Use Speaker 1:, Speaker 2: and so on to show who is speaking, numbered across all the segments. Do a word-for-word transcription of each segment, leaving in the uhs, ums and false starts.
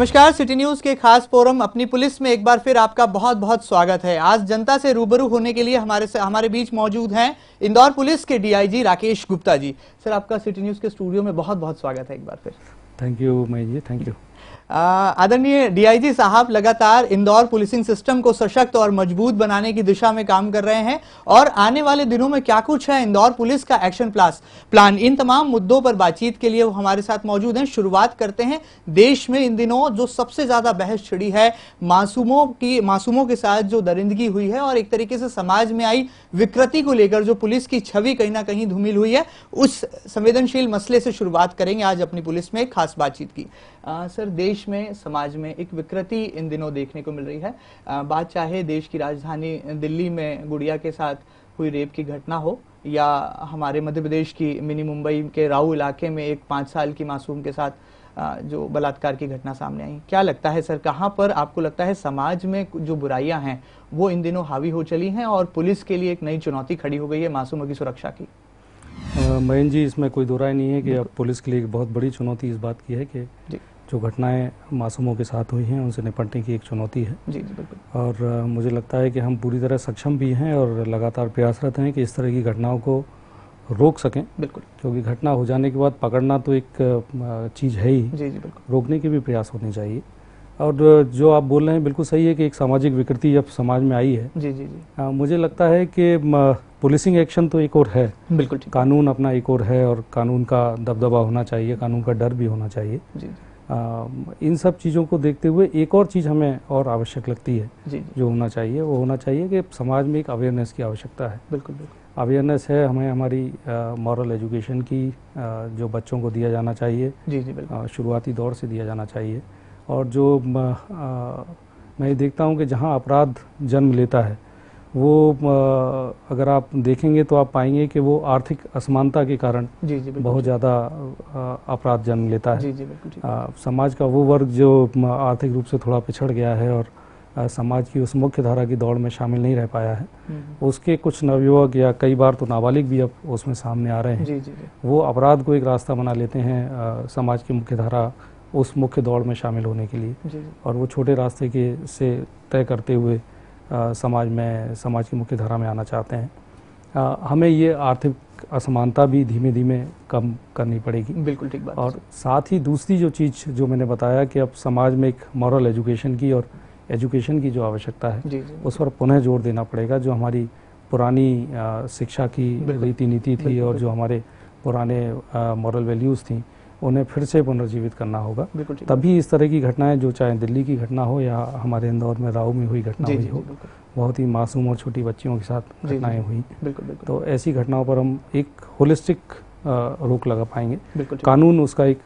Speaker 1: नमस्कार, city news के खास फोरम अपनी पुलिस में एक बार फिर आपका बहुत बहुत स्वागत है। आज जनता से रूबरू होने के लिए हमारे से हमारे बीच मौजूद हैं इंदौर पुलिस के डीआईजी राकेश गुप्ता जी। सर, आपका सिटी न्यूज के स्टूडियो में बहुत बहुत स्वागत है एक बार फिर।
Speaker 2: थैंक यू मई जी, थैंक यू।
Speaker 1: आदरणीय डीआईजी साहब लगातार इंदौर पुलिसिंग सिस्टम को सशक्त और मजबूत बनाने की दिशा में काम कर रहे हैं और आने वाले दिनों में क्या कुछ है इंदौर पुलिस का एक्शन प्लान, इन तमाम मुद्दों पर बातचीत के लिए वो हमारे साथ मौजूद हैं। शुरुआत करते हैं, देश में इन दिनों जो सबसे ज्यादा बहस छिड़ी है मासूमों की मासूमों के साथ जो दरिंदगी हुई है और एक तरीके से समाज में आई विकृति को लेकर जो पुलिस की छवि कहीं ना कहीं धूमिल हुई है, उस संवेदनशील मसले से शुरुआत करेंगे आज अपनी पुलिस में एक खास बातचीत की। आ, सर, देश में समाज में एक विकृति इन दिनों देखने को मिल रही है। आ, बात चाहे देश की राजधानी दिल्ली में गुड़िया के साथ हुई रेप की घटना हो या हमारे मध्य प्रदेश की मिनी मुंबई के राऊ इलाके में एक पाँच साल की मासूम के साथ आ, जो बलात्कार की घटना सामने आई, क्या लगता है सर, कहाँ पर आपको लगता है समाज में जो बुराइयां हैं वो इन दिनों हावी हो चली हैं और पुलिस के लिए एक नई चुनौती खड़ी हो गई है मासूमों की सुरक्षा की?
Speaker 2: महेंद्र जी, इसमें कोई दो राय नहीं है कि अब पुलिस के लिए एक बहुत बड़ी चुनौती इस बात की है कि जो घटनाएं मासूमों के साथ हुई हैं उनसे निपटने की एक चुनौती है। जी जी बिल्कुल। और आ, मुझे लगता है कि हम पूरी तरह सक्षम भी हैं और लगातार प्रयासरत हैं कि इस तरह की घटनाओं को रोक सकें। बिल्कुल, क्योंकि घटना हो जाने के बाद पकड़ना तो एक चीज़ है ही। जी जी बिल्कुल। रोकने के भी प्रयास होने चाहिए। और जो आप बोल रहे हैं बिल्कुल सही है कि एक सामाजिक विकृति अब समाज में आई है। जी जी जी। आ, मुझे लगता है कि पुलिसिंग एक्शन तो एक और है, बिल्कुल, कानून अपना एक और है और कानून का दबदबा होना चाहिए, कानून का डर भी होना चाहिए। जी जी। आ, इन सब चीज़ों को देखते हुए एक और चीज़ हमें और आवश्यक लगती है। जी जी। जो होना चाहिए वो होना चाहिए कि समाज में एक अवेयरनेस की आवश्यकता है। बिल्कुल बिल्कुल। अवेयरनेस है, हमें हमारी मॉरल एजुकेशन की आ, जो बच्चों को दिया जाना चाहिए। जी जी बिल्कुल। शुरुआती दौर से दिया जाना चाहिए। और जो आ, मैं देखता हूँ कि जहाँ अपराध जन्म लेता है वो आ, अगर आप देखेंगे तो आप पाएंगे कि वो आर्थिक असमानता के कारण जी जी बहुत ज़्यादा अपराध जन्म लेता है। जी जी बिल्कुल। आ, समाज का वो वर्ग जो आर्थिक रूप से थोड़ा पिछड़ गया है और आ, समाज की उस मुख्य धारा की दौड़ में शामिल नहीं रह पाया है, उसके कुछ नवयुवक या कई बार तो नाबालिग भी अब उसमें सामने आ रहे हैं। जी जी जी। वो अपराध को एक रास्ता बना लेते हैं आ, समाज की मुख्य धारा उस मुख्य दौड़ में शामिल होने के लिए। जी जी। और वो छोटे रास्ते के से तय करते हुए आ, समाज में समाज की मुख्य धारा में आना चाहते हैं। आ, हमें ये आर्थिक असमानता भी धीमे धीमे कम करनी पड़ेगी। बिल्कुल ठीक बात। और साथ ही दूसरी जो चीज़ जो मैंने बताया कि अब समाज में एक मॉरल एजुकेशन की और एजुकेशन की जो आवश्यकता है, जी जी, उस पर पुनः जोर देना पड़ेगा। जो हमारी पुरानी आ, शिक्षा की रीति नीति थी और जो हमारे पुराने मॉरल वैल्यूज़ थी उन्हें फिर से पुनर्जीवित करना होगा। तभी इस तरह की घटनाएं, जो चाहे दिल्ली की घटना हो या हमारे इंदौर में राऊ में हुई घटना हुई हो, बहुत ही मासूम और छोटी बच्चियों के साथ घटनाएं हुई, तो ऐसी घटनाओं पर हम एक होलिस्टिक रोक लगा पाएंगे। कानून उसका एक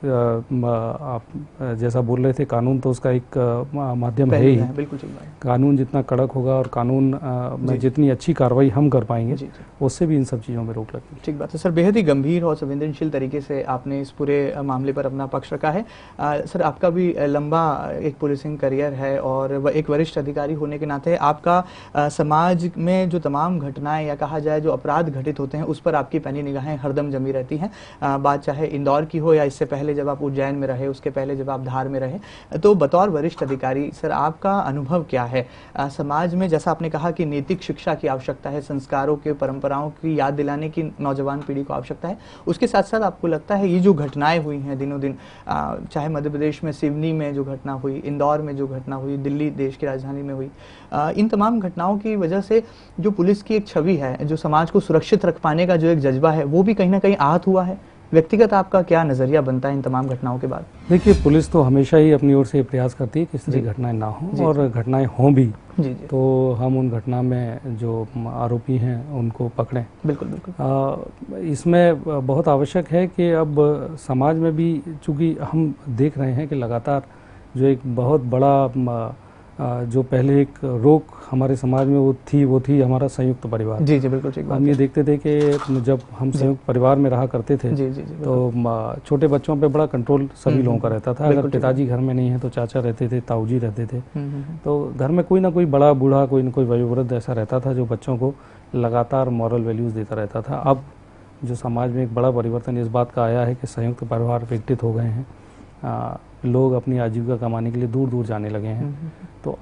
Speaker 2: आ, आप जैसा बोल रहे थे, कानून तो उसका एक माध्यम है ही। बिल्कुल ठीक बात। कानून जितना कड़क होगा और कानून आ, में जितनी अच्छी कार्रवाई हम कर पाएंगे, उससे भी इन सब चीज़ों में रोक लगेगी। ठीक बात है सर, बेहद ही गंभीर और संवेदनशील तरीके से आपने इस पूरे मामले पर अपना पक्ष रखा है। आ, सर, आपका भी लंबा एक पुलिसिंग करियर है और एक वरिष्ठ अधिकारी होने के नाते आपका आ, समाज में जो तमाम घटनाएं या कहा जाए जो अपराध घटित होते हैं उस पर आपकी पैनी निगाहें हरदम जमी रहती हैं। आ, बात चाहे इंदौर की हो या इससे पहले जब आप उज्जैन में रहे, उसके पहले जब आप धार में रहे, तो बतौर वरिष्ठ अधिकारी सर आपका अनुभव क्या है? आ, समाज में जैसा आपने कहा कि नैतिक शिक्षा की आवश्यकता है, संस्कारों के परंपराओं की याद दिलाने की नौजवान पीढ़ी को आवश्यकता है, उसके साथ साथ आपको लगता है ये जो घटनाएं हुई हैं दिनों दिन, आ, चाहे मध्य प्रदेश में सिवनी में जो घटना हुई, इंदौर में जो घटना हुई, दिल्ली देश की राजधानी में हुई, आ, इन तमाम घटनाओं की वजह से जो पुलिस की एक छवि है, जो समाज को सुरक्षित रख पाने का जो एक जज्बा है, वो भी कहीं ना कहीं आहत हुआ है? व्यक्तिगत आपका क्या नजरिया बनता है इन तमाम घटनाओं के बाद? देखिए, पुलिस तो हमेशा ही अपनी ओर से प्रयास करती है कि इस तरह की घटनाएं ना हों, और घटनाएं हों भी जी जी। तो हम उन घटना में जो आरोपी हैं उनको पकड़ें। बिल्कुल बिल्कुल। इसमें बहुत आवश्यक है कि अब समाज में भी, चूँकि हम देख रहे हैं कि लगातार जो एक बहुत बड़ा जो पहले एक रोक हमारे समाज में वो थी वो थी हमारा संयुक्त परिवार। जी जी बिल्कुल ठीक बात। हम ये देखते थे कि जब हम संयुक्त परिवार में रहा करते थे, जी जी जी, तो छोटे बच्चों पे बड़ा कंट्रोल सभी लोगों का रहता था। अगर पिताजी घर में नहीं है तो चाचा रहते थे, ताऊजी रहते थे, तो घर में कोई ना कोई बड़ा बूढ़ा, कोई ना कोई वयोवृद्ध ऐसा रहता था जो बच्चों को लगातार मॉरल वैल्यूज़ देता रहता था। अब जो समाज में एक बड़ा परिवर्तन इस बात का आया है कि संयुक्त परिवार विकसित हो गए हैं, लोग अपनी आजीविका कमाने के लिए दूर दूर जाने लगे हैं। तो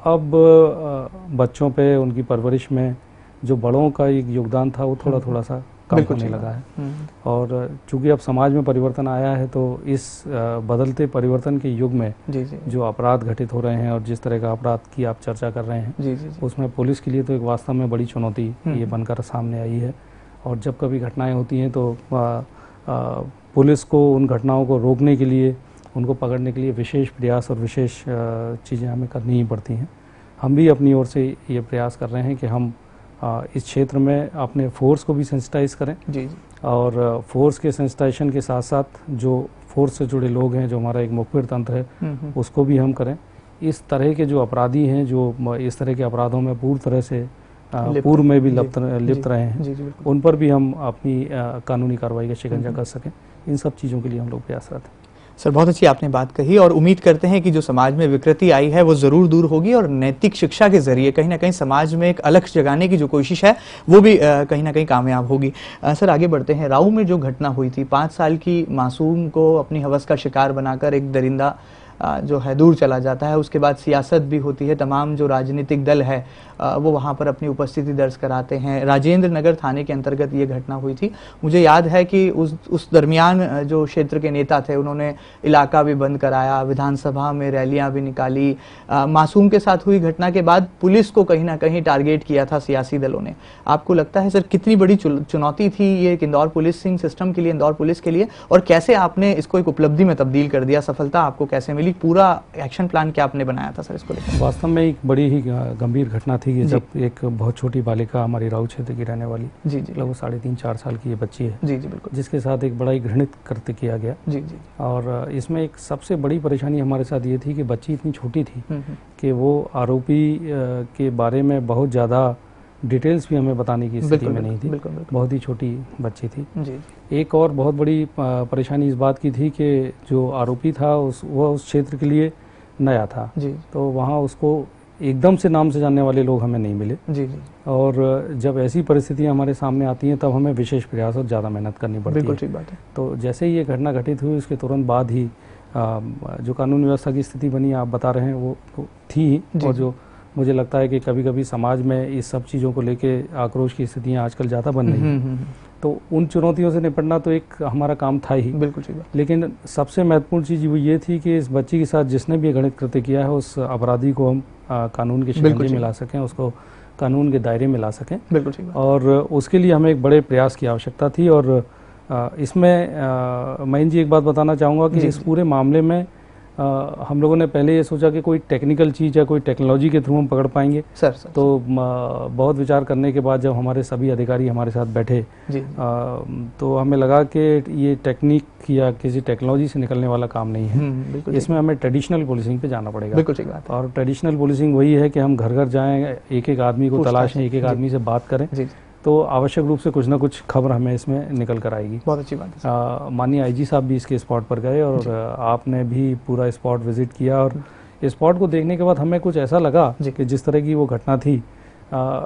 Speaker 2: अब बच्चों पे, उनकी परवरिश में जो बड़ों का एक योगदान था वो थोड़ा थोड़ा सा कम होने लगा है। और चूंकि अब समाज में परिवर्तन आया है तो इस बदलते परिवर्तन के युग में जी जी। जो अपराध घटित हो रहे हैं और जिस तरह का अपराध की आप चर्चा कर रहे हैं जी जी जी। उसमें पुलिस के लिए तो एक वास्तव में बड़ी चुनौती ये बनकर सामने आई है। और जब कभी घटनाएं होती हैं तो आ, आ, पुलिस को उन घटनाओं को रोकने के लिए, उनको पकड़ने के लिए विशेष प्रयास और विशेष चीज़ें हमें करनी ही पड़ती हैं। हम भी अपनी ओर से ये प्रयास कर रहे हैं कि हम आ, इस क्षेत्र में अपने फोर्स को भी सेंसिटाइज करें जी जी। और फोर्स के सेंसिटाइजेशन के साथ साथ जो फोर्स से जुड़े लोग हैं, जो हमारा एक मुखबिर तंत्र है, उसको भी हम करें। इस तरह के जो अपराधी हैं, जो इस तरह के अपराधों में पूर्ण तरह से पूर्व में भी लिप्त लिप्त रहे हैं, जी, जी, उन पर भी हम अपनी कानूनी कार्रवाई का शिकंजा कर सकें। इन सब चीज़ों के लिए हम लोग प्रयासरत हैं।
Speaker 1: सर, बहुत अच्छी आपने बात कही और उम्मीद करते हैं कि जो समाज में विकृति आई है वो जरूर दूर होगी और नैतिक शिक्षा के जरिए कहीं ना कहीं समाज में एक अलख जगाने की जो कोशिश है वो भी कहीं ना कहीं कामयाब होगी। सर, आगे बढ़ते हैं। राऊ में जो घटना हुई थी, पाँच साल की मासूम को अपनी हवस का शिकार बनाकर एक दरिंदा जो है दूर चला जाता है, उसके बाद सियासत भी होती है, तमाम जो राजनीतिक दल है वो वहाँ पर अपनी उपस्थिति दर्ज कराते हैं। राजेंद्र नगर थाने के अंतर्गत ये घटना हुई थी। मुझे याद है कि उस उस दरमियान जो क्षेत्र के नेता थे उन्होंने इलाका भी बंद कराया, विधानसभा में रैलियां भी निकाली। आ, मासूम के साथ हुई घटना के बाद पुलिस को कहीं ना कहीं टारगेट किया था सियासी दलों ने। आपको लगता है सर कितनी बड़ी चुनौती थी ये इंदौर पुलिसिंग सिस्टम के लिए, इंदौर पुलिस के लिए, और कैसे आपने इसको एक उपलब्धि में तब्दील कर दिया? सफलता आपको कैसे मिली? पूरा एक्शन प्लान क्या आपने बनाया था सर इसको लेकर?
Speaker 2: वास्तव में एक बड़ी ही गंभीर घटना थी कि जब एक बहुत छोटी बालिका, हमारी राऊ क्षेत्र की रहने वाली, जी जी, लगभग साढ़े तीन चार साल की ये बच्ची है, जी जी बिल्कुल, जिसके साथ एक बड़ा ही घृणित कृत्य किया गया, जी जी। और इसमें एक सबसे बड़ी परेशानी हमारे साथ ये थी कि बच्ची इतनी छोटी थी कि वो आरोपी के बारे में बहुत ज़्यादा डिटेल्स भी हमें बताने की स्थिति में नहीं थी। बिल्कुल, बिल्कुल। बहुत ही छोटी बच्ची थी जी। एक और बहुत बड़ी परेशानी इस बात की थी कि जो आरोपी था उस वो उस क्षेत्र के लिए नया था जी। तो वहाँ उसको एकदम से नाम से जानने वाले लोग हमें नहीं मिले जी जी। और जब ऐसी परिस्थितियां हमारे सामने आती हैं तब हमें विशेष प्रयास और ज़्यादा मेहनत करनी पड़ती है। बिल्कुल ठीक बात है। तो जैसे ही ये घटना घटित हुई उसके तुरंत बाद ही आ, जो कानून व्यवस्था की स्थिति बनी आप बता रहे हैं वो तो थी ही, और जो मुझे लगता है कि कभी कभी समाज में इस सब चीज़ों को लेके आक्रोश की स्थितियाँ आजकल ज़्यादा बन रही हैं। तो उन चुनौतियों से निपटना तो एक हमारा काम था ही। बिल्कुल ठीक है। लेकिन सबसे महत्वपूर्ण चीज़ वो ये थी कि इस बच्ची के साथ जिसने भी घृणित कृत्य किया है उस अपराधी को हम आ, कानून के शिकंजे में ला सकें, उसको कानून के दायरे में ला सकें। बिल्कुल ठीक है। और उसके लिए हमें एक बड़े प्रयास की आवश्यकता थी। और आ, इसमें महेंद्र जी एक बात बताना चाहूँगा कि इस पूरे मामले में आ, हम लोगों ने पहले ये सोचा कि कोई टेक्निकल चीज़ या कोई टेक्नोलॉजी के थ्रू हम पकड़ पाएंगे सर, सर तो सर। बहुत विचार करने के बाद जब हमारे सभी अधिकारी हमारे साथ बैठे जी। आ, तो हमें लगा कि ये टेक्निक या किसी टेक्नोलॉजी से निकलने वाला काम नहीं है। इसमें हमें ट्रेडिशनल पुलिसिंग पे जाना पड़ेगा। बिल्कुल ठीक बात है। और ट्रेडिशनल पुलिसिंग वही है कि हम घर घर जाएँ, एक एक आदमी को तलाशें, एक एक आदमी से बात करें, तो आवश्यक रूप से कुछ ना कुछ खबर हमें इसमें निकल कर आएगी। बहुत अच्छी बात है। माननीय आईजी साहब भी इसके स्पॉट पर गए और आपने भी पूरा स्पॉट विजिट किया, और स्पॉट को देखने के बाद हमें कुछ ऐसा लगा कि जिस तरह की वो घटना थी, आ,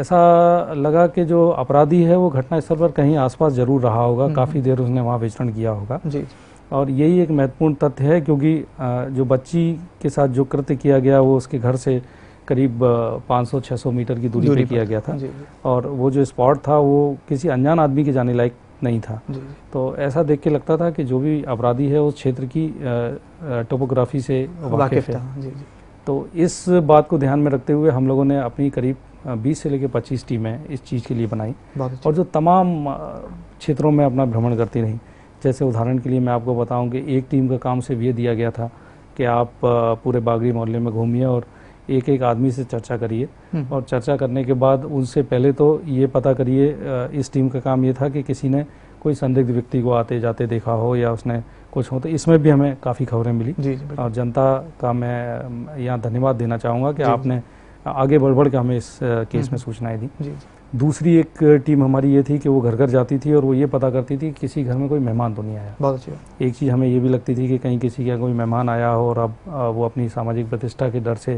Speaker 2: ऐसा लगा कि जो अपराधी है वो घटना स्थल पर कहीं आसपास जरूर रहा होगा, काफ़ी देर उसने वहाँ विचरण किया होगा जी। और यही एक महत्वपूर्ण तथ्य है क्योंकि जो बच्ची के साथ जो कृत्य किया गया वो उसके घर से करीब पाँच सौ छह सौ मीटर की दूरी, दूरी पे किया गया था जी। और वो जो स्पॉट था वो किसी अनजान आदमी के जाने लायक नहीं था जी। तो ऐसा देख के लगता था कि जो भी अपराधी है उस क्षेत्र की टोपोग्राफी से वाकिफ है जी, जी। तो इस बात को ध्यान में रखते हुए हम लोगों ने अपनी करीब बीस से लेकर पच्चीस टीमें इस चीज़ के लिए बनाई, और जो तमाम क्षेत्रों में अपना भ्रमण करती रहीं। जैसे उदाहरण के लिए मैं आपको बताऊँ कि एक टीम का काम सिर्फ ये दिया गया था कि आप पूरे बागड़ी मोहल्ले में घूमिए और एक एक आदमी से चर्चा करिए, और चर्चा करने के बाद उनसे पहले तो ये पता करिए, इस टीम का काम ये था कि किसी ने कोई संदिग्ध व्यक्ति को आते जाते देखा हो या उसने कुछ हो। तो इसमें भी हमें काफ़ी खबरें मिली जी, जी, और जनता का मैं यहाँ धन्यवाद देना चाहूँगा कि आपने आगे बढ़ बढ़ के हमें इस केस में सूचनाएं दी जी, जी। दूसरी एक टीम हमारी ये थी कि वो घर घर जाती थी और वो ये पता करती थी कि किसी घर में कोई मेहमान तो नहीं आया। बहुत अच्छी। एक चीज़ हमें ये भी लगती थी कि कहीं किसी का कोई मेहमान आया हो और अब वो अपनी सामाजिक प्रतिष्ठा के डर से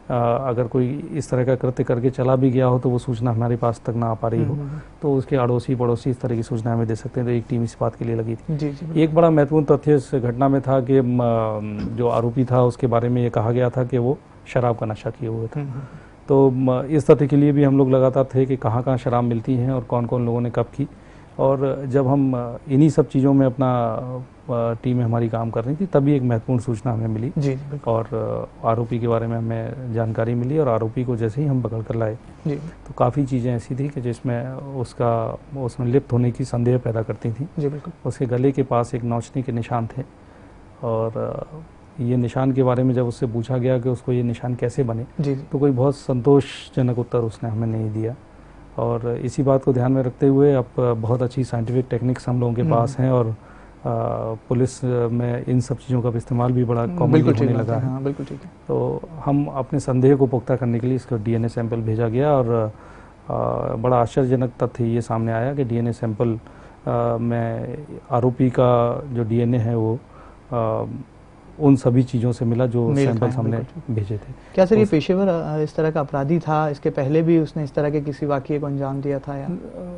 Speaker 2: अगर कोई इस तरह का कृत्य करके चला भी गया हो तो वो सूचना हमारे पास तक ना आ पा रही हो तो उसके अड़ोसी पड़ोसी इस तरह की सूचना हमें दे सकते हैं। तो एक टीम इस बात के लिए लगी थी। जी, जी, एक बड़ा महत्वपूर्ण तथ्य इस घटना में था कि जो आरोपी था उसके बारे में ये कहा गया था कि वो शराब का नशा किए हुए था। तो इस तथ्य के लिए भी हम लोग लगातार थे कि कहाँ कहाँ शराब मिलती हैं और कौन कौन लोगों ने कब की। और जब हम इन्हीं सब चीज़ों में अपना टीम हमारी काम कर रही थी तभी एक महत्वपूर्ण सूचना हमें मिली जी, और आरोपी के बारे में हमें जानकारी मिली और आरोपी को जैसे ही हम पकड़ कर लाए जी, तो काफ़ी चीज़ें ऐसी थी कि जिसमें उसका उसमें लिप्त होने की संदेह पैदा करती थी जी। बिल्कुल। उसके गले के पास एक नौचनी के निशान थे और ये निशान के बारे में जब उससे पूछा गया कि उसको ये निशान कैसे बने जी, तो कोई बहुत संतोषजनक उत्तर उसने हमें नहीं दिया। और इसी बात को ध्यान में रखते हुए अब बहुत अच्छी साइंटिफिक टेक्निक्स हम लोगों के पास हैं और आ, पुलिस में इन सब चीज़ों का इस्तेमाल भी बड़ा कॉमनली होने लगा है। हाँ, बिल्कुल ठीक है। तो हम अपने संदेह को पुख्ता करने के लिए इसका डीएनए सैंपल भेजा गया और आ, बड़ा आश्चर्यजनक तथ्य ये सामने आया कि डीएनए सैंपल में आरोपी का जो डीएनए है वो आ, उन सभी चीज़ों से मिला जो सैंपल्स हमने भेजे थे।
Speaker 1: क्या सर ये पेशेवर इस तरह का अपराधी था? इसके पहले भी उसने इस तरह के किसी वाक़ये को अंजाम दिया था या?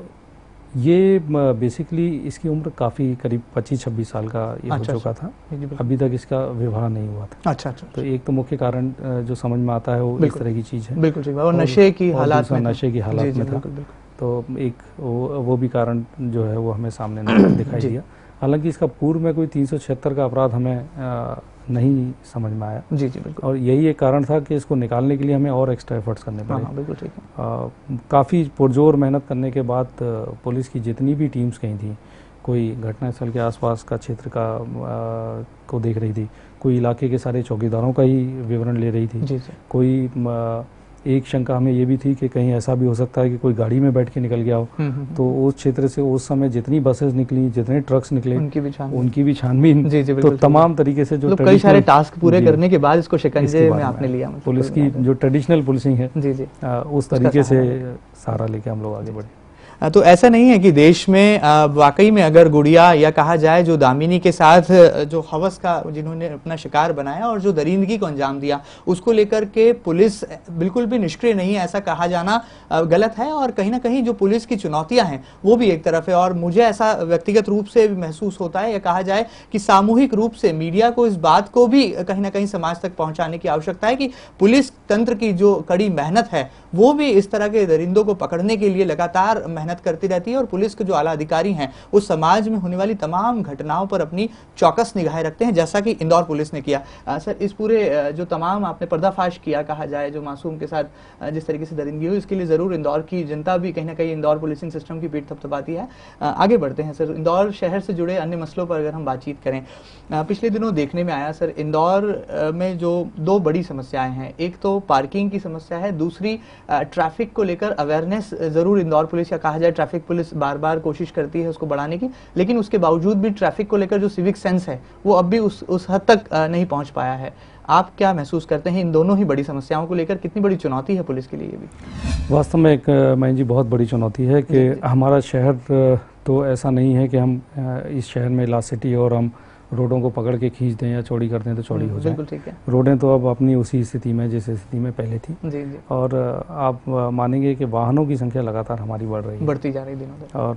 Speaker 2: ये बेसिकली इसकी उम्र काफ़ी करीब पच्चीस छब्बीस साल का ये अच्छा, हो चुका था। अभी तक इसका विवाह नहीं हुआ था। अच्छा अच्छा। तो एक तो मुख्य कारण जो समझ में आता है वो इस तरह की चीज़ है। बिल्कुल ठीक। और नशे की हालात में नशे की हालात में था तो एक वो, वो भी कारण जो है वो हमें सामने दिखाई दिया। हालांकि इसका पूर्व में कोई तीन सौ छिहत्तर का अपराध हमें आ, नहीं समझ में आया जी जी बिल्कुल। और यही एक कारण था कि इसको निकालने के लिए हमें और एक्स्ट्रा एफर्ट्स करने पड़े। हाँ, बिल्कुल ठीक है। काफ़ी पुरजोर मेहनत करने के बाद पुलिस की जितनी भी टीम्स गई थी, कोई घटनास्थल के आसपास का क्षेत्र का आ, को देख रही थी, कोई इलाके के सारे चौकीदारों का ही विवरण ले रही थी जी जी। कोई आ, एक शंका हमें ये भी थी कि कहीं ऐसा भी हो सकता है कि कोई गाड़ी में बैठ के निकल गया हो। तो उस क्षेत्र से उस समय जितनी बसेस निकली, जितने ट्रक्स निकले, उनकी भी छानबीन उनकी भी छानबीन तो तमाम तरीके से जो कई सारे टास्क पूरे करने के बाद इसको शिकंजे में आपने लिया। पुलिस की जो ट्रेडिशनल पुलिसिंग है जी जी उस तरीके से सहारा लेके हम लोग आगे बढ़े।
Speaker 1: तो ऐसा नहीं है कि देश में वाकई में अगर गुड़िया या कहा जाए जो दामिनी के साथ जो हवस का जिन्होंने अपना शिकार बनाया और जो दरिंदगी को अंजाम दिया उसको लेकर के पुलिस बिल्कुल भी निष्क्रिय नहीं है, ऐसा कहा जाना गलत है। और कहीं ना कहीं जो पुलिस की चुनौतियां हैं वो भी एक तरफ है। और मुझे ऐसा व्यक्तिगत रूप से महसूस होता है या कहा जाए कि सामूहिक रूप से मीडिया को इस बात को भी कहीं ना कहीं समाज तक पहुंचाने की आवश्यकता है कि पुलिस तंत्र की जो कड़ी मेहनत है वो भी इस तरह के दरिंदों को पकड़ने के लिए लगातार मेहनत करती रहती है। और पुलिस के जो आला अधिकारी हैं वो समाज में होने वाली तमाम घटनाओं पर अपनी चौकस निगाहें रखते हैं, जैसा कि इंदौर पुलिस ने किया। आ, सर इस पूरे जो तमाम आपने पर्दाफाश किया कहा जाए जो मासूम के साथ जिस तरीके से दरिंदगी हुई, इसके लिए जरूर इंदौर की जनता भी कहीं ना कहीं इंदौर पुलिसिंग सिस्टम की पीठ थपथपाती है। आ, आगे बढ़ते हैं सर, इंदौर शहर से जुड़े अन्य मसलों पर अगर हम बातचीत करें, आ, पिछले दिनों देखने में आया सर इंदौर में जो दो बड़ी समस्याएं हैं, एक तो पार्किंग की समस्या है, दूसरी ट्रैफिक को लेकर अवेयरनेस जरूर इंदौर पुलिस या कहा जाए ट्रैफिक पुलिस बार बार कोशिश करती है उसको बढ़ाने की, लेकिन उसके बावजूद भी ट्रैफिक को लेकर जो सिविक सेंस है वो अब भी उस उस हद तक नहीं पहुंच पाया है। आप क्या महसूस करते हैं इन दोनों ही बड़ी समस्याओं को लेकर? कितनी बड़ी चुनौती है पुलिस के लिए ये भी?
Speaker 2: वास्तव में एक महेंद्र जी बहुत बड़ी चुनौती है कि हमारा शहर तो ऐसा नहीं है कि हम इस शहर में लास्ट सिटी और हम रोडों को पकड़ के खींच दें या चौड़ी कर दें तो चौड़ी हो जाए। ठीक है। रोडें तो अब अपनी उसी स्थिति में जिस स्थिति में पहले थी जी जी। और आप मानेंगे कि वाहनों की संख्या लगातार हमारी बढ़ रही है, बढ़ती जा रही है दिनों दिन।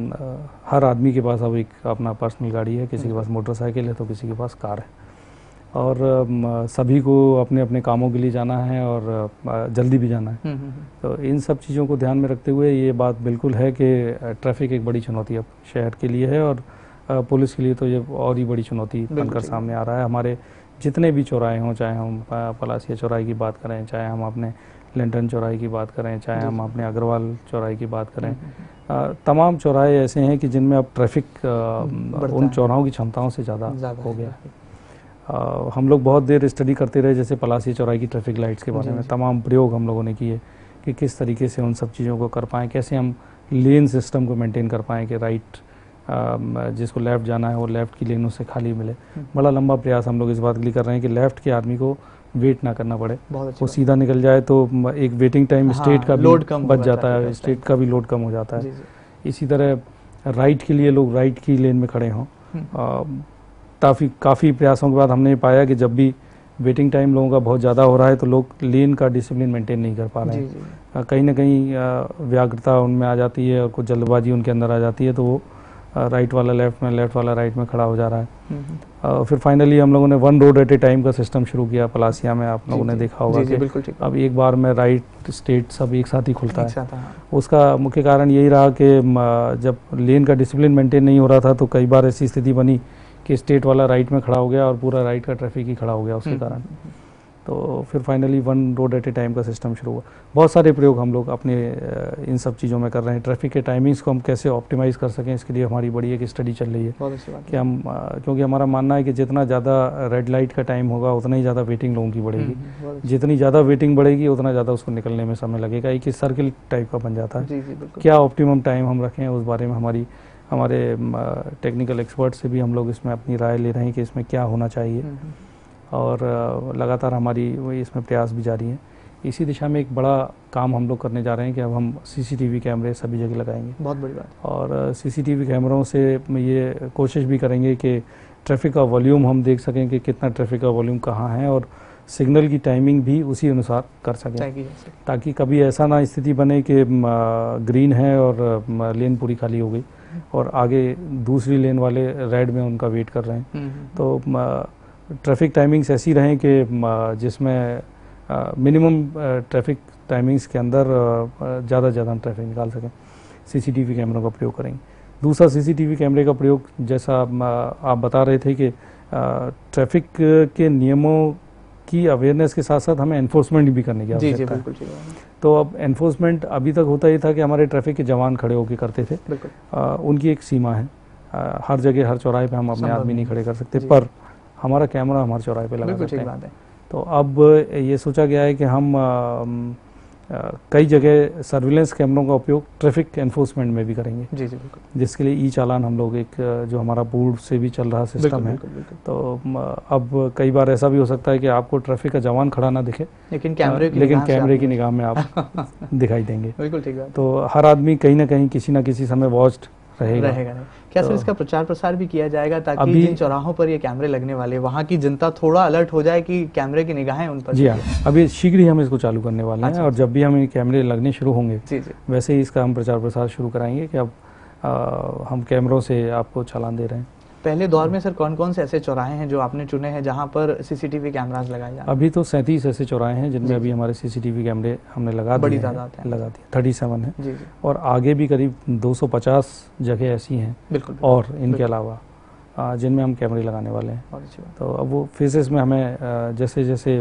Speaker 2: और हर आदमी के पास अब एक अपना पर्सनल गाड़ी है, किसी के पास मोटरसाइकिल है तो किसी के पास कार है, और सभी को अपने अपने कामों के लिए जाना है और जल्दी भी जाना है। तो इन सब चीज़ों को ध्यान में रखते हुए ये बात बिल्कुल है कि ट्रैफिक एक बड़ी चुनौती अब शहर के लिए है और पुलिस के लिए तो ये और ही बड़ी चुनौती बनकर सामने आ रहा है। हमारे जितने भी चौराहे हों, चाहे हम पलासिया चौराहे की बात करें, चाहे हम अपने लिंटन चौराहे की बात करें, चाहे हम अपने अग्रवाल चौराहे की बात करें, तमाम चौराहे ऐसे हैं कि जिनमें अब ट्रैफिक उन चौराहों की क्षमताओं से ज़्यादा हो गया है। आ, हम लोग बहुत देर स्टडी करते रहे, जैसे पलासी चौराहे की ट्रैफिक लाइट्स के बारे में तमाम प्रयोग हम लोगों ने किए कि किस तरीके से उन सब चीज़ों को कर पाएँ, कैसे हम लेन सिस्टम को मेंटेन कर पाएँ कि राइट जिसको लेफ़्ट जाना है वो लेफ़्ट की लेन उससे खाली मिले। बड़ा लंबा प्रयास हम लोग इस बात के लिए कर रहे हैं कि लेफ़्ट के आदमी को वेट ना करना पड़े, वो सीधा निकल जाए तो एक वेटिंग टाइम स्टेट का लोड कम बच जाता है, स्टेट का भी लोड कम हो जाता है। इसी तरह राइट के लिए लोग राइट की लेन में खड़े हों। काफ़ी काफ़ी प्रयासों के बाद हमने पाया कि जब भी वेटिंग टाइम लोगों का बहुत ज़्यादा हो रहा है, तो लोग लेन का डिसिप्लिन मेंटेन नहीं कर पा रहे हैं। कहीं ना कहीं व्याग्रता उनमें आ जाती है और कुछ जल्दबाजी उनके अंदर आ जाती है, तो वो राइट वाला लेफ्ट में, लेफ्ट वाला राइट में खड़ा हो जा रहा है। uh, फिर फाइनली हम लोगों ने one road at a time का सिस्टम शुरू किया पलासिया में। आप लोगों ने देखा होगा कि अब एक बार में राइट स्टेट सब एक साथ ही खुलता है। उसका मुख्य कारण यही रहा कि जब लेन का डिसिप्लिन मेंटेन नहीं हो रहा था, तो कई बार ऐसी स्थिति बनी कि स्टेट वाला राइट में खड़ा हो गया और पूरा राइट का ट्रैफिक ही खड़ा हो गया उसके कारण। तो फिर finally one road at a time का सिस्टम शुरू हुआ। बहुत सारे प्रयोग हम लोग अपने इन सब चीज़ों में कर रहे हैं। ट्रैफिक के टाइमिंग्स को हम कैसे ऑप्टिमाइज कर सकें, इसके लिए हमारी बड़ी एक स्टडी चल रही है कि हम, क्योंकि हमारा मानना है कि जितना ज़्यादा रेड लाइट का टाइम होगा उतना ही ज़्यादा वेटिंग लोगों की बढ़ेगी। जितनी ज़्यादा वेटिंग बढ़ेगी उतना ज़्यादा उसको निकलने में समय लगेगा। एक ही सर्किल टाइप का बन जाता है। क्या ऑप्टिमम टाइम हम रखें, उस बारे में हमारी हमारे टेक्निकल एक्सपर्ट से भी हम लोग इसमें अपनी राय ले रहे हैं कि इसमें क्या होना चाहिए, और लगातार हमारी वही इसमें प्रयास भी जारी है। इसी दिशा में एक बड़ा काम हम लोग करने जा रहे हैं कि अब हम सीसीटीवी कैमरे सभी जगह लगाएंगे। बहुत बड़ी बात। और सीसीटीवी कैमरों से ये कोशिश भी करेंगे कि ट्रैफिक का वॉल्यूम हम देख सकें कि कितना ट्रैफिक का वॉल्यूम कहाँ है, और सिग्नल की टाइमिंग भी उसी अनुसार कर सकें, ताकि कभी ऐसा ना स्थिति बने कि ग्रीन है और लेन पूरी खाली हो गई और आगे दूसरी लेन वाले रेड में उनका वेट कर रहे हैं। तो ट्रैफिक टाइमिंग्स ऐसी रहें कि जिसमें मिनिमम ट्रैफिक टाइमिंग्स के अंदर ज़्यादा ज़्यादा हम ट्रैफिक निकाल सकें। सीसीटीवी कैमरों का प्रयोग करेंगे। दूसरा, सीसीटीवी कैमरे का प्रयोग, जैसा आप बता रहे थे कि ट्रैफिक के नियमों की अवेयरनेस के साथ साथ हमें एनफोर्समेंट भी करने की आवश्यकता है। तो अब एनफोर्समेंट अभी तक होता ही था कि हमारे ट्रैफिक के जवान खड़े होकर करते थे। आ, उनकी एक सीमा है। आ, हर जगह हर चौराहे पे हम अपने आदमी नहीं खड़े कर सकते, पर हमारा कैमरा हमारे चौराहे पे लगा सकते हैं। तो अब ये सोचा गया है कि हम आ, आ, कई जगह सर्विलेंस कैमरों का उपयोग ट्रैफिक एनफोर्समेंट में भी करेंगे। जी जी बिल्कुल। जिसके लिए ई चालान हम लोग एक, जो हमारा बोर्ड से भी चल रहा सिस्टम है, तो अब कई बार ऐसा भी हो सकता है कि आपको ट्रैफिक का जवान खड़ा ना दिखे, लेकिन कैमरे की लेकिन कैमरे की निगाह में आप दिखाई देंगे। बिल्कुल ठीक है। तो हर आदमी कहीं ना कहीं किसी ना किसी समय वॉच्ड रहेगा, रहेगा। क्या सर, तो इसका प्रचार प्रसार भी किया जाएगा ताकि जिन चौराहों पर ये कैमरे लगने वाले, वहाँ की जनता थोड़ा अलर्ट हो जाए कि कैमरे की निगाहें उन पर? जी हाँ, अभी शीघ्र ही हम इसको चालू करने वाले हैं। और जब भी हम कैमरे लगने शुरू होंगे, जी जी, वैसे ही इसका हम प्रचार प्रसार शुरू कराएंगे कि अब आ, हम कैमरों से आपको चालान दे रहे हैं। पहले दौर में सर कौन कौन से ऐसे चौराहे हैं जो आपने चुने हैं जहां पर सीसीटीवी कैमरास लगाए जाए? अभी तो सैंतीस ऐसे चौराहे हैं जिनमें अभी हमारे सीसीटीवी कैमरे हमने लगा दिए, बड़ी तादाद है, लगा दिए थर्टी सेवन है। जी जी। और आगे भी करीब दो सौ पचास जगह ऐसी हैं, बिल्कुल, और इनके अलावा जिनमें हम कैमरे लगाने वाले हैं। तो अब वो फेजेस में हमें जैसे जैसे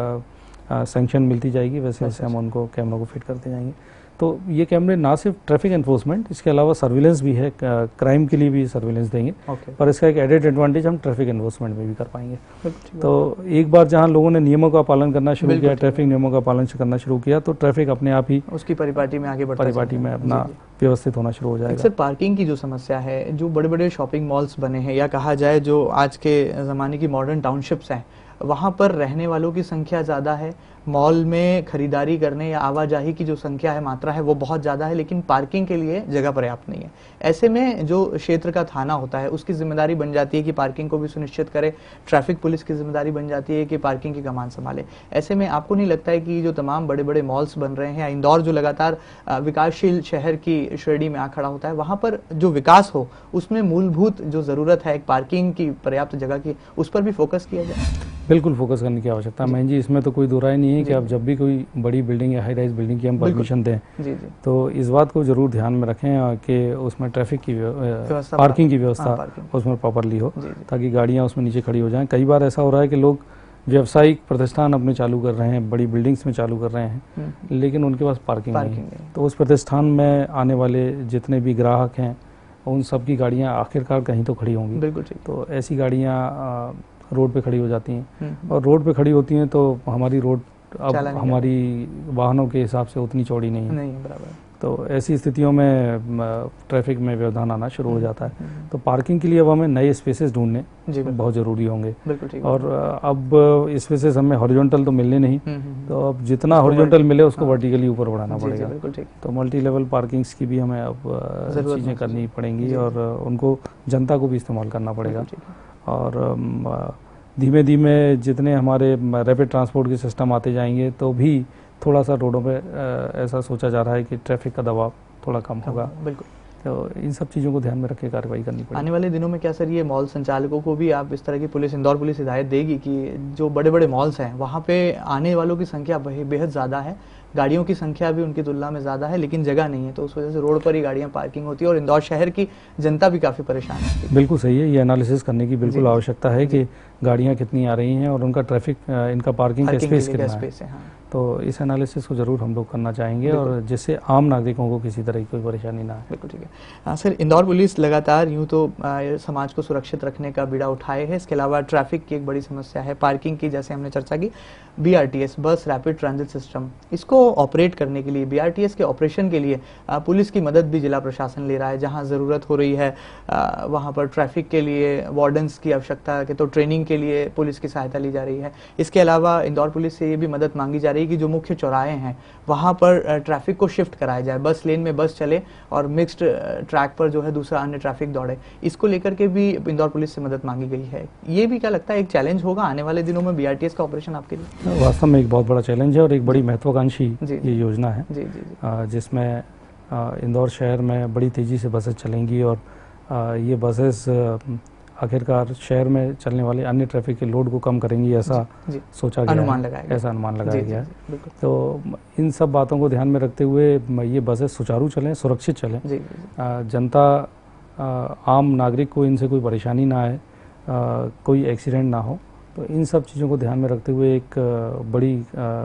Speaker 2: सैंक्शन मिलती जाएगी वैसे वैसे हम उनको कैमरों को फिट करते जाएंगे। तो ये कैमरे ना सिर्फ ट्रैफिक एनफोर्समेंट, इसके अलावा सर्विलेंस भी है, क्राइम के लिए भी सर्विलेंस देंगे, okay. पर इसका एक एडेड एडवांटेज हम ट्रैफिक एनफोर्समेंट में भी कर पाएंगे। तो एक बार जहां लोगों ने नियमों का पालन करना शुरू किया, ट्रैफिक नियमों का पालन करना शुरू किया, तो ट्रैफिक अपने आप ही उसकी परिपाटी में आगे बढ़ता परिपाटी में अपना व्यवस्थित होना शुरू हो जाएगा। सर, पार्किंग की जो समस्या है, जो बड़े बड़े शॉपिंग मॉल्स बने हैं, या कहा जाए जो आज के ज़माने की मॉडर्न टाउनशिप्स हैं, वहाँ पर रहने वालों की संख्या ज़्यादा है, मॉल में खरीदारी करने या आवाजाही की जो संख्या है, मात्रा है, वो बहुत ज़्यादा है, लेकिन पार्किंग के लिए जगह पर्याप्त नहीं है। ऐसे में जो क्षेत्र का थाना होता है उसकी जिम्मेदारी बन जाती है कि पार्किंग को भी सुनिश्चित करे, ट्रैफिक पुलिस की जिम्मेदारी बन जाती है कि पार्किंग की कमान संभाले। ऐसे में आपको नहीं लगता है कि जो तमाम बड़े बड़े मॉल्स बन रहे हैं, या इंदौर जो लगातार विकासशील शहर की श्रेणी में आ खड़ा होता है, वहाँ पर जो विकास हो उसमें मूलभूत जो ज़रूरत है एक पार्किंग की, पर्याप्त जगह की, उस पर भी फोकस किया जाए? बिल्कुल फोकस करने की आवश्यकता है महेंद्र जी, इसमें तो कोई दो राय नहीं है कि आप जब भी कोई बड़ी बिल्डिंग या हाई राइज बिल्डिंग की हम परमिशन दें, जी जी, तो इस बात को जरूर ध्यान में रखें कि उसमें ट्रैफिक की पार्किंग की व्यवस्था उसमें प्रॉपरली हो, ताकि गाड़ियां उसमें नीचे खड़ी हो जाएं। कई बार ऐसा हो रहा है कि लोग व्यावसायिक प्रतिष्ठान अपने चालू कर रहे हैं, बड़ी बिल्डिंग्स में चालू कर रहे हैं, लेकिन उनके पास पार्किंग नहीं है। तो उस प्रतिष्ठान में आने वाले जितने भी ग्राहक हैं उन सब की गाड़ियाँ आखिरकार कहीं तो खड़ी होंगी। बिल्कुल ठीक। तो ऐसी गाड़ियाँ रोड पे खड़ी हो जाती हैं, और रोड पे खड़ी होती हैं तो हमारी रोड अब हमारी वाहनों के हिसाब से उतनी चौड़ी नहीं है, नहीं बराबर। तो ऐसी स्थितियों में ट्रैफिक में व्यवधान आना शुरू हो जाता है। तो पार्किंग के लिए अब हमें नए स्पेसेस ढूंढने बहुत जरूरी होंगे, और अब स्पेसेस हमें हॉरिजॉन्टल तो मिलने नहीं, तो अब जितना हॉरिजॉन्टल मिले उसको वर्टिकली ऊपर बढ़ाना पड़ेगा। तो मल्टी लेवल पार्किंग्स की भी हमें अब चीज़ें करनी पड़ेंगी, और उनको जनता को भी इस्तेमाल करना पड़ेगा। और धीमे धीमे जितने हमारे रैपिड ट्रांसपोर्ट के सिस्टम आते जाएंगे तो भी थोड़ा सा रोडों पे ऐसा सोचा जा रहा है कि ट्रैफिक का दबाव थोड़ा कम होगा।
Speaker 1: बिल्कुल,
Speaker 2: तो इन सब चीज़ों को ध्यान में रख के कार्रवाई करनी पड़ेगी।
Speaker 1: आने वाले दिनों में क्या सर ये मॉल संचालकों को भी आप इस तरह की पुलिस, इंदौर पुलिस हिदायत देगी कि जो बड़े बड़े मॉल्स हैं वहाँ पे आने वालों की संख्या बेहद ज़्यादा है, गाड़ियों की संख्या भी उनकी तुलना में ज़्यादा है, लेकिन जगह नहीं है, तो उस वजह से रोड पर ही गाड़ियाँ पार्किंग होती है और इंदौर शहर की जनता भी काफ़ी परेशान है।
Speaker 2: बिल्कुल सही है, ये एनालिसिस करने की बिल्कुल आवश्यकता है कि गाड़ियाँ कितनी आ रही हैं और उनका ट्रैफिक, इनका पार्किंग का स्पेस कितना है। है हाँ। तो इस एनालिसिस को जरूर हम लोग करना चाहेंगे और जिससे आम नागरिकों को किसी तरह की कोई परेशानी ना आए।
Speaker 1: बिल्कुल ठीक है। हाँ सर, इंदौर पुलिस लगातार यूँ तो आ, समाज को सुरक्षित रखने का बीड़ा उठाए है, इसके अलावा ट्रैफिक की एक बड़ी समस्या है, पार्किंग की जैसे हमने चर्चा की, B R T S bus rapid transit system, इसको ऑपरेट करने के लिए, बी आर टी एस के ऑपरेशन के लिए आ, पुलिस की मदद भी जिला प्रशासन ले रहा है। जहाँ ज़रूरत हो रही है आ, वहाँ पर ट्रैफिक के लिए वार्डन्स की आवश्यकता है, तो ट्रेनिंग के लिए पुलिस की सहायता ली जा रही है। इसके अलावा इंदौर पुलिस से ये भी मदद मांगी जा रही है कि जो मुख्य चौराहे हैं वहाँ पर ट्रैफिक को शिफ्ट कराया जाए, बस लेन में बस चले और मिक्स्ड ट्रैक पर जो है दूसरा अन्य ट्रैफिक दौड़े। इसको लेकर के भी इंदौर पुलिस से मदद मांगी गई है। ये भी क्या लगता है एक चैलेंज होगा आने वाले दिनों में बी आर टी एस का ऑपरेशन आपके लिए?
Speaker 2: वास्तव में एक बहुत बड़ा चैलेंज है और एक बड़ी महत्वाकांक्षी ये योजना है, जिसमें इंदौर शहर में बड़ी तेजी से बसेस चलेंगी और ये बसेस आखिरकार शहर में चलने वाले अन्य ट्रैफिक के लोड को कम करेंगी, ऐसा जी, जी, सोचा गया अनुमान लगाया ऐसा अनुमान लगाया गया है। तो इन सब बातों को ध्यान में रखते हुए ये बसेस सुचारू चलें, सुरक्षित चलें, जनता, आम नागरिक को इनसे कोई परेशानी ना आए, कोई एक्सीडेंट ना हो। तो इन सब चीज़ों को ध्यान में रखते हुए एक बड़ी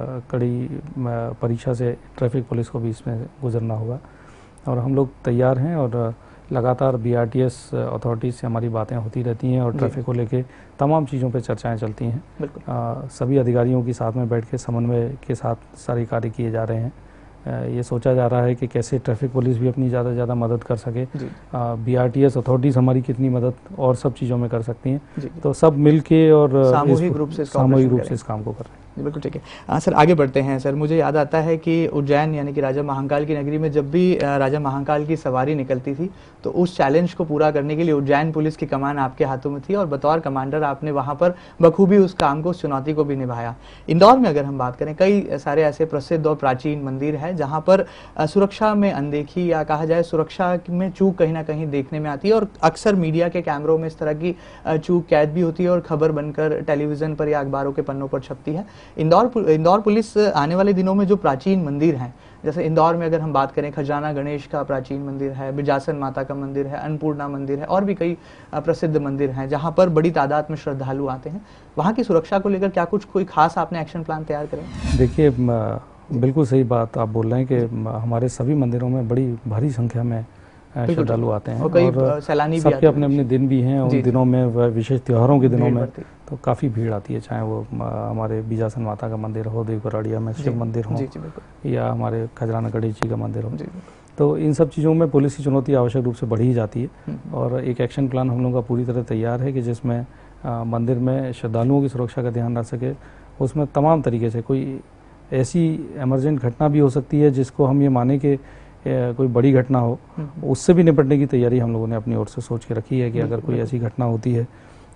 Speaker 2: कड़ी परीक्षा से ट्रैफिक पुलिस को भी इसमें गुजरना होगा और हम लोग तैयार हैं और लगातार B R T S authorities से हमारी बातें होती रहती हैं और ट्रैफिक को लेके तमाम चीज़ों पे चर्चाएं चलती हैं। आ, सभी अधिकारियों के साथ में बैठ के समन्वय के साथ सारे कार्य किए जा रहे हैं। आ, ये सोचा जा रहा है कि कैसे ट्रैफिक पुलिस भी अपनी ज़्यादा से ज़्यादा मदद कर सके, B R T S authorities हमारी कितनी मदद और सब चीज़ों में कर सकती हैं, तो सब मिल के और
Speaker 1: सामूहिक रूप से
Speaker 2: सामूहिक रूप से इस काम को कर रहे हैं।
Speaker 1: बिल्कुल ठीक है। हाँ सर, आगे बढ़ते हैं। सर, मुझे याद आता है कि उज्जैन यानी कि राजा महाकाल की नगरी में जब भी राजा महाकाल की सवारी निकलती थी तो उस चैलेंज को पूरा करने के लिए उज्जैन पुलिस की कमान आपके हाथों में थी और बतौर कमांडर आपने वहां पर बखूबी उस काम को, उस चुनौती को भी निभाया। इंदौर में अगर हम बात करें, कई सारे ऐसे प्रसिद्ध और प्राचीन मंदिर है जहाँ पर सुरक्षा में अनदेखी या कहा जाए सुरक्षा में चूक कहीं ना कहीं देखने में आती है और अक्सर मीडिया के कैमरों में इस तरह की चूक कैद भी होती है और खबर बनकर टेलीविजन पर या अखबारों के पन्नों पर छपती है। इंदौर इंदौर पुलिस आने वाले दिनों में जो प्राचीन मंदिर हैं, जैसे इंदौर में अगर हम बात करें, खजाना गणेश का प्राचीन मंदिर है, बिजासन माता का मंदिर है, अन्नपूर्णा मंदिर है और भी कई प्रसिद्ध मंदिर हैं जहां पर बड़ी तादाद में श्रद्धालु आते हैं, वहां की सुरक्षा को लेकर क्या कुछ कोई खास आपने एक्शन प्लान तैयार करें?
Speaker 2: देखिए, बिल्कुल सही बात आप बोल रहे हैं कि हमारे सभी मंदिरों में बड़ी भारी संख्या में श्रद्धालु आते हैं और, और सैलानी सबके अपने अपने दिन भी हैं। उन दिनों में, विशेष त्योहारों के दिनों में तो काफ़ी भीड़ आती है, चाहे वो हमारे बिजासन माता का मंदिर हो, देवगढ़िया में शिव मंदिर हो, या हमारे खजराना गणेश जी का मंदिर हो। तो इन सब चीज़ों में पुलिस की चुनौती आवश्यक रूप से बढ़ी ही जाती है और एक एक्शन प्लान हम लोगों का पूरी तरह तैयार है कि जिसमें मंदिर में श्रद्धालुओं की सुरक्षा का ध्यान रख सके। उसमें तमाम तरीके से कोई ऐसी इमरजेंट घटना भी हो सकती है जिसको हम ये माने कि कोई बड़ी घटना हो, उससे भी निपटने की तैयारी हम लोगों ने अपनी ओर से सोच के रखी है कि अगर कोई ऐसी घटना होती है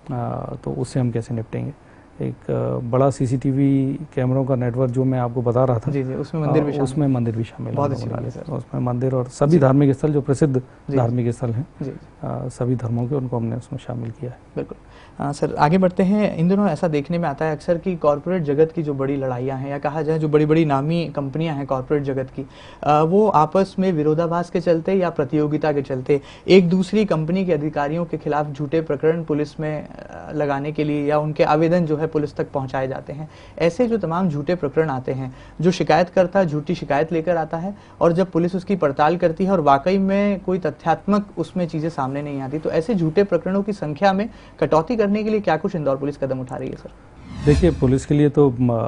Speaker 2: तो उससे हम कैसे निपटेंगे। एक बड़ा सी सी टी वी कैमरों का नेटवर्क जो मैं आपको बता रहा था,
Speaker 1: जी जी, उसमें मंदिर भी
Speaker 2: उसमें मंदिर भी शामिल है।
Speaker 1: बहुत अच्छी बात है सर।
Speaker 2: उसमें मंदिर और सभी धार्मिक स्थल जो प्रसिद्ध धार्मिक स्थल हैं, सभी धर्मों के, उनको हमने उसमें शामिल किया है।
Speaker 1: बिल्कुल। हाँ सर, आगे बढ़ते हैं। इन दिनों ऐसा देखने में आता है अक्सर कि कॉर्पोरेट जगत की जो बड़ी लड़ाइयाँ हैं या कहा जाए जो बड़ी बड़ी नामी कंपनियां हैं कॉर्पोरेट जगत की, वो आपस में विरोधाभास के चलते या प्रतियोगिता के चलते एक दूसरी कंपनी के अधिकारियों के खिलाफ झूठे प्रकरण पुलिस में लगाने के लिए या उनके आवेदन जो है पुलिस तक पहुँचाए जाते हैं। ऐसे जो तमाम झूठे प्रकरण आते हैं, जो शिकायतकर्ता झूठी शिकायत लेकर आता है और जब पुलिस उसकी पड़ताल करती है और वाकई में कोई तथ्यात्मक उसमें चीज़ें सामने नहीं आती, तो ऐसे झूठे प्रकरणों की संख्या में कटौती करने के लिए क्या कुछ इंदौर पुलिस कदम उठा रही है सर?
Speaker 2: देखिए, पुलिस के लिए तो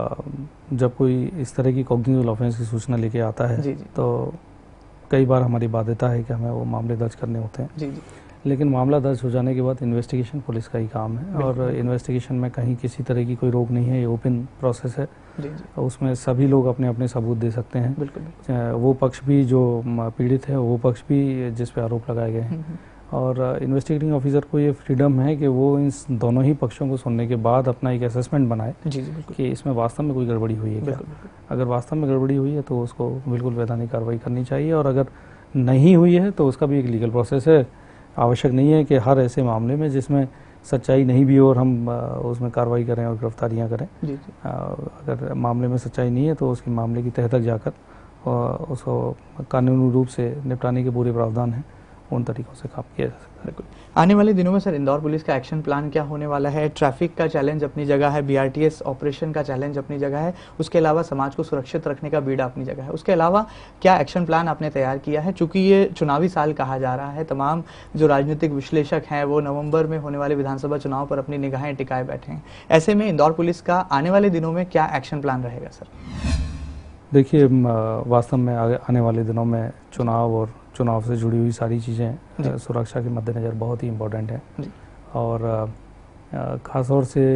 Speaker 2: जब कोई इस तरह की कॉग्निटिव ऑफेंस की सूचना लेके आता है जी जी। तो कई बार हमारी बाध्यता है कि हमें वो मामले दर्ज करने होते हैं जी जी। लेकिन मामला दर्ज हो जाने के बाद इन्वेस्टिगेशन पुलिस का ही काम है और इन्वेस्टिगेशन में कहीं किसी तरह की कोई रोक नहीं है, ये ओपन प्रोसेस है जी जी। उसमें सभी लोग अपने अपने सबूत दे सकते हैं। बिल्कुल। वो पक्ष भी जो पीड़ित है, वो पक्ष भी जिस पे आरोप लगाए गए हैं, और इन्वेस्टिगेटिंग ऑफिसर को ये फ्रीडम है कि वो इन दोनों ही पक्षों को सुनने के बाद अपना एक असेसमेंट बनाए
Speaker 1: जी जी बिल्कुल
Speaker 2: कि इसमें वास्तव में कोई गड़बड़ी हुई है क्या। अगर वास्तव में गड़बड़ी हुई है तो उसको बिल्कुल वैधानिक कार्रवाई करनी चाहिए, और अगर नहीं हुई है तो उसका भी एक लीगल प्रोसेस है। आवश्यक नहीं है कि हर ऐसे मामले में जिसमें सच्चाई नहीं भी हो और हम उसमें कार्रवाई करें और गिरफ्तारियाँ करें। जी जी। अगर मामले में सच्चाई नहीं है तो उसके मामले की तह तक जाकर और उसको कानूनी रूप से निपटाने के पूरे प्रावधान हैं, उन तरीकों से काम किया जा सकता है।
Speaker 1: बिल्कुल। आने वाले दिनों में सर इंदौर पुलिस का एक्शन प्लान क्या होने वाला है? ट्रैफिक का चैलेंज अपनी जगह है, बीआरटीएस ऑपरेशन का चैलेंज अपनी जगह है, उसके अलावा समाज को सुरक्षित रखने का बीड़ा अपनी जगह है, उसके अलावा क्या एक्शन प्लान आपने तैयार किया है? चूंकि ये चुनावी साल कहा जा रहा है, तमाम जो राजनीतिक विश्लेषक हैं वो नवंबर में होने वाले विधानसभा चुनाव पर अपनी निगाहें टिकाए बैठे हैं। ऐसे में इंदौर पुलिस का आने वाले दिनों में क्या एक्शन प्लान रहेगा सर?
Speaker 2: देखिए, वास्तव में आने वाले दिनों में चुनाव और चुनाव से जुड़ी हुई सारी चीज़ें सुरक्षा के मद्देनज़र बहुत ही इम्पोर्टेंट है, और ख़ास तौर से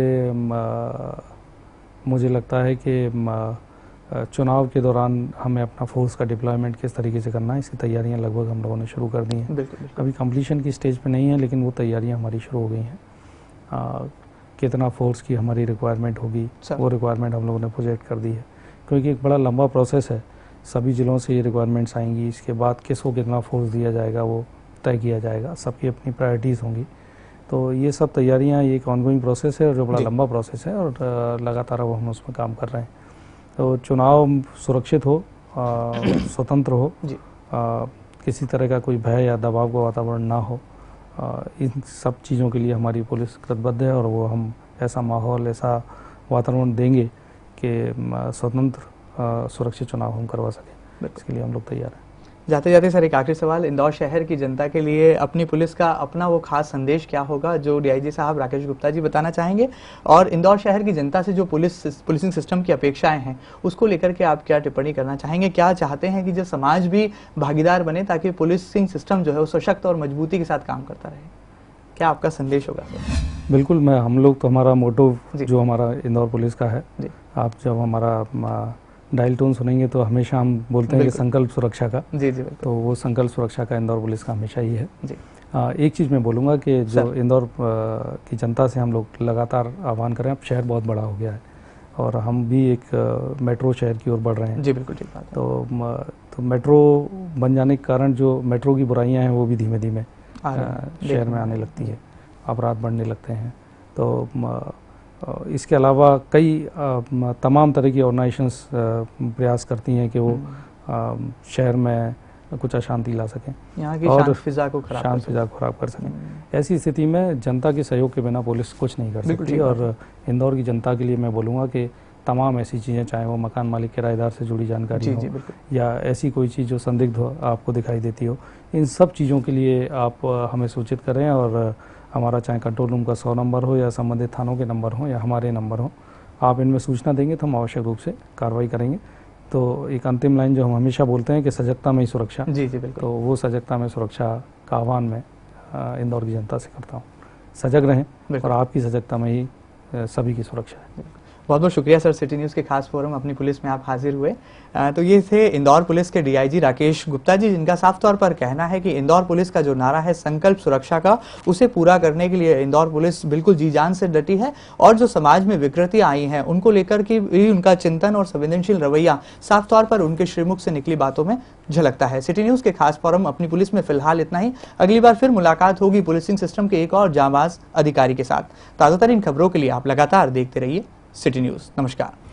Speaker 2: मुझे लगता है कि चुनाव के दौरान हमें अपना फोर्स का डिप्लॉयमेंट किस तरीके से करना है, इसकी तैयारियां लगभग हम लोगों ने शुरू कर दी हैं। बिल्कुल, बिल्कुल। अभी कंप्लीशन की स्टेज पे नहीं है, लेकिन वो तैयारियां हमारी शुरू हो गई हैं। कितना फोर्स की हमारी रिक्वायरमेंट होगी वो रिक्वायरमेंट हम लोगों ने प्रोजेक्ट कर दी है, क्योंकि एक बड़ा लंबा प्रोसेस है। सभी ज़िलों से ये रिक्वायरमेंट्स आएंगी, इसके बाद किसको कितना फोर्स दिया जाएगा वो तय किया जाएगा, सबकी अपनी प्रायोरिटीज़ होंगी। तो ये सब तैयारियां, ये एक ऑनगोइंग प्रोसेस है और जो बड़ा लंबा प्रोसेस है, और लगातार अब हम उसमें काम कर रहे हैं। तो चुनाव सुरक्षित हो, स्वतंत्र हो, आ, किसी तरह का कोई भय या दबाव का वातावरण ना हो, आ, इन सब चीज़ों के लिए हमारी पुलिस कृतबद्ध है, और वो हम ऐसा माहौल, ऐसा वातावरण देंगे कि स्वतंत्र सुरक्षित चुनाव हम करवा सकें। इसके लिए हम लोग तैयार हैं।
Speaker 1: जाते जाते सर एक आखिरी सवाल, इंदौर शहर की जनता के लिए अपनी पुलिस का अपना वो खास संदेश क्या होगा जो डीआईजी साहब राकेश गुप्ता जी बताना चाहेंगे, और इंदौर शहर की जनता से जो पुलिस पुलिसिंग सिस्टम की अपेक्षाएं हैं उसको लेकर के आप क्या टिप्पणी करना चाहेंगे? क्या चाहते हैं कि जो समाज भी भागीदार बने ताकि पुलिसिंग सिस्टम जो है वो सशक्त और मजबूती के साथ काम करता रहे? क्या आपका संदेश होगा?
Speaker 2: बिल्कुल, मैं हम लोग तो हमारा मोटो जो हमारा इंदौर पुलिस का है, आप जब हमारा डायल टोन सुनेंगे तो हमेशा हम बोलते हैं कि संकल्प सुरक्षा का। जी जी। तो वो संकल्प सुरक्षा का इंदौर पुलिस का हमेशा ही है। जी। आ, एक चीज़ मैं बोलूँगा कि जो इंदौर की जनता से हम लोग लगातार आह्वान कर रहे हैं, अब शहर बहुत बड़ा हो गया है और हम भी एक मेट्रो शहर की ओर बढ़ रहे हैं।
Speaker 1: जी बिल्कुल ठीक बात है।
Speaker 2: तो, तो मेट्रो बन जाने के कारण जो मेट्रो की बुराइयाँ हैं वो भी धीमे धीमे शहर में आने लगती है, अपराध बढ़ने लगते हैं। तो इसके अलावा कई तमाम तरह की ऑर्गेनाइजेशंस प्रयास करती हैं कि वो शहर में कुछ अशांति ला सकें,
Speaker 1: यहाँ की शांत फिजा को खराब
Speaker 2: शांत फिजा को खराब कर सकें। ऐसी स्थिति में जनता के सहयोग के बिना पुलिस कुछ नहीं कर सकती, और इंदौर की जनता के लिए मैं बोलूँगा कि तमाम ऐसी चीज़ें, चाहे वो मकान मालिक किराएदार से जुड़ी जानकारी हो या ऐसी कोई चीज़ जो संदिग्ध हो आपको दिखाई देती हो, इन सब चीज़ों के लिए आप हमें सूचित करें, और हमारा चाहे कंट्रोल रूम का सौ नंबर हो या संबंधित थानों के नंबर हो या हमारे नंबर हो, आप इनमें सूचना देंगे तो हम आवश्यक रूप से कार्रवाई करेंगे। तो एक अंतिम लाइन जो हम हमेशा बोलते हैं कि सजगता में ही सुरक्षा। जी जी बिल्कुल। तो वो सजगता में सुरक्षा का आह्वान मैं इंदौर की जनता से करता हूँ। सजग रहें, और आपकी सजगता में ही सभी की सुरक्षा है।
Speaker 1: बहुत बहुत शुक्रिया सर, सिटी न्यूज़ के खास फोरम अपनी पुलिस में आप हाजिर हुए। तो ये थे इंदौर पुलिस के डीआईजी राकेश गुप्ता जी, जिनका साफ तौर पर कहना है कि इंदौर पुलिस का जो नारा है संकल्प सुरक्षा का, उसे पूरा करने के लिए इंदौर पुलिस बिल्कुल जी जान से डटी है, और जो समाज में विकृतियां आई हैं उनको लेकर के भी उनका चिंतन और संवेदनशील रवैया साफ तौर पर उनके श्रीमुख से निकली बातों में झलकता है। सिटी न्यूज़ के खास फोरम अपनी पुलिस में फिलहाल इतना ही। अगली बार फिर मुलाकात होगी पुलिसिंग सिस्टम के एक और जांबाज अधिकारी के साथ। ताज़ा तरीन खबरों के लिए आप लगातार देखते रहिए सिटी न्यूज़। नमस्कार।